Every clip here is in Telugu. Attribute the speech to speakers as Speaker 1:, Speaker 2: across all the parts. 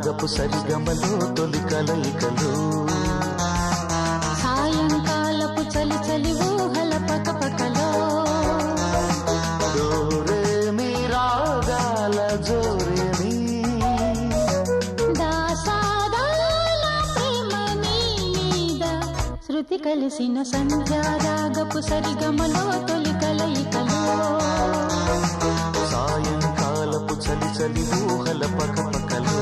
Speaker 1: రాగపు సరిగమలో తొలి కలయికలు
Speaker 2: సాయంకాలపు చలి చలి ఊహల పకపకలో
Speaker 1: డోరేమి రాగాల జోరేమి
Speaker 2: దాసాదాల ప్రేమ మీద శృతి కలిసిన సంధ్యారాగపు సరిగమలో తొలి కలయికలో
Speaker 1: సాయంకాలపు చలి చలి ఊహల పకపకలో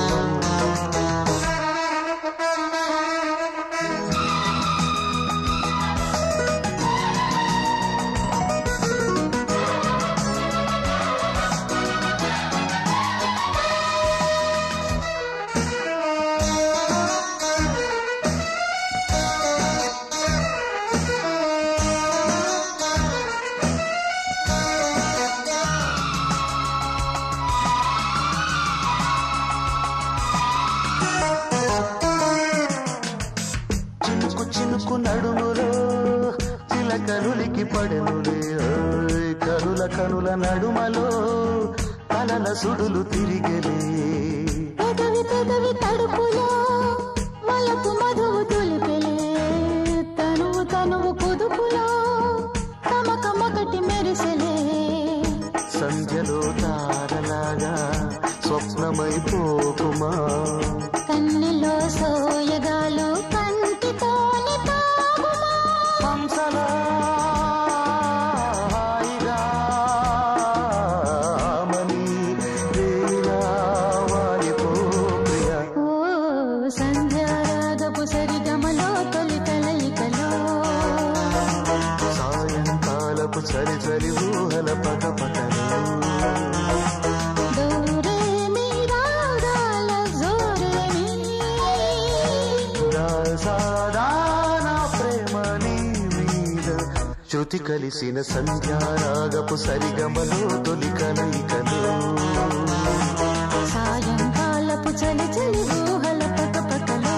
Speaker 1: చినుకు నడుములో చిలకలులికి పడెనులే కనుల కనుల నడుమలో కలల సుడులు తిరిగెలే
Speaker 2: పెదవి పెదవి తడుపులో మలపు మధువు తులిపెలే తనువు తనువు కుదుపులో కమకమొకటి మెరిసెలే
Speaker 1: సంధ్యలో తారలాగా స్వప్నమైపోకుమా
Speaker 2: కన్నెలో సోయగాలు కంటితోని తాగుమా
Speaker 1: హంసలా హాయిగా మని వేళ వాలిపో ప్రియా
Speaker 2: ఓ సంధ్యారాగపు సరిగమలో తొలి కలయికలో
Speaker 1: సాయంకాలపు చలి చలి ఊహల పకపకలు
Speaker 2: దూరేమి రాగాల జోరేమి
Speaker 1: సాధారణ ప్రేమ నీ మీద శృతి కలిసిన సంధ్యారాగపు సరిగమలో తొలి కలయికలు
Speaker 2: సాయంకాలపు చలి చలి ఊహల పకపకలో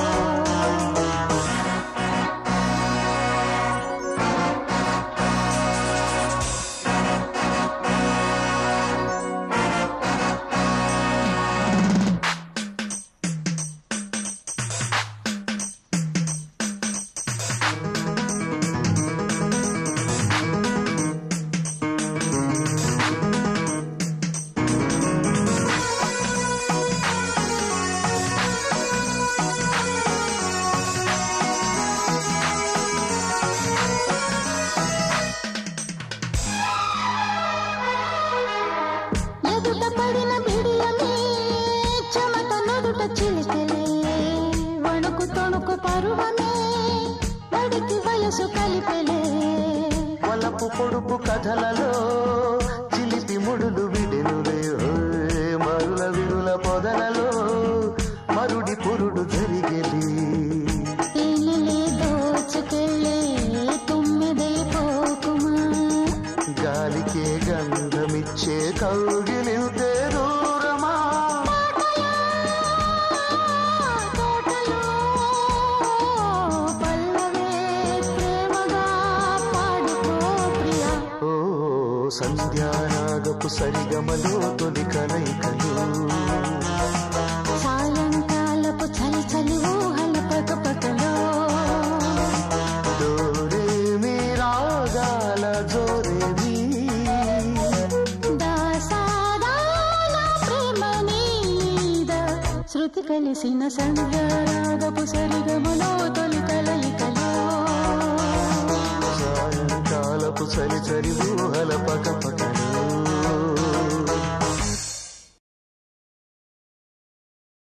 Speaker 2: ఎదుట పడిన బిడియమే చెమట నదుట చిలికెలే వణుకు తొణుకు పరువమే నడికి వయసు కలిపెలే
Speaker 1: వలపు పొడుపు కథలలో చిలిపి ముడులు విడెనులే మరుల విరుల పొదలలో మరుడి పురుడు జరిగెలి
Speaker 2: తేనెలే దోచుకెళ్ళే తుమ్మెదే పోకుమా
Speaker 1: గాలికే గంధమిచ్చే కౌగిలింతే దూరమా
Speaker 2: తోటలో పల్లవే ప్రేమగా పాడుకో ప్రియా
Speaker 1: ఓ సంధ్యారాగపు సరిగమలో తొలి కలయికలు
Speaker 2: సాయంకాలపు చలి చలి ఊహల పకపకలో
Speaker 1: డోరేమి రాగాల జోరేమి
Speaker 2: దాసాదాల ప్రేమ మీద శృతి కలిసిన సంధ్యారాగపు సరిగమలో